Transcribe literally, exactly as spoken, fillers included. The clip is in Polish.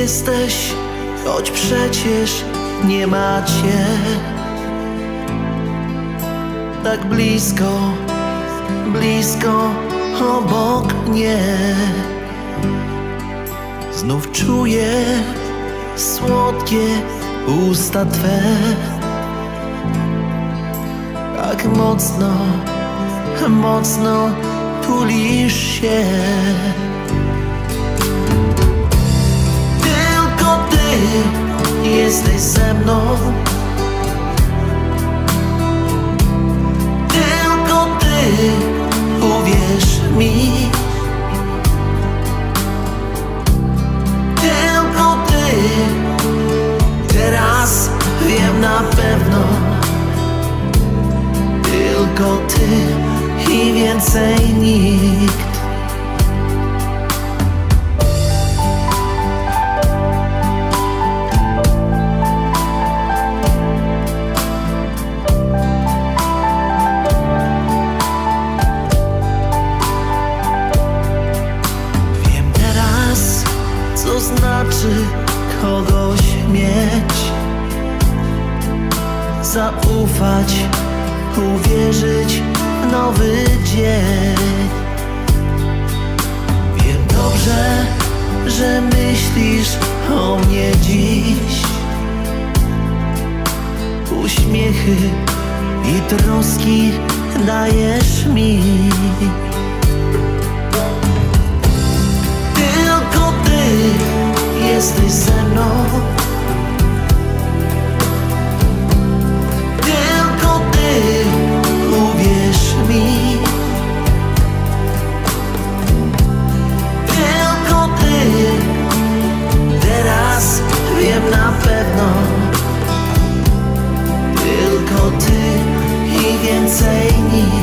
jesteś, choć przecież nie macie. Tak blisko, blisko obok mnie. Znów czuję słodkie usta Twe. Tak mocno, mocno tulisz się. Tylko Ty jesteś ze mną. Tylko Ty, uwierz mi. Tylko Ty, teraz wiem na pewno. Tylko Ty i więcej nikt. Wiem teraz, co znaczy kogoś mieć. Zaufać, uwierzyć w nowy dzień. Wiem dobrze, że myślisz o mnie dziś. Uśmiechy i troski dajesz mi. Tylko Ty jesteś ze mną. Tylko Ty, uwierz mi. Tylko Ty, teraz wiem na pewno. Tylko Ty i więcej nic.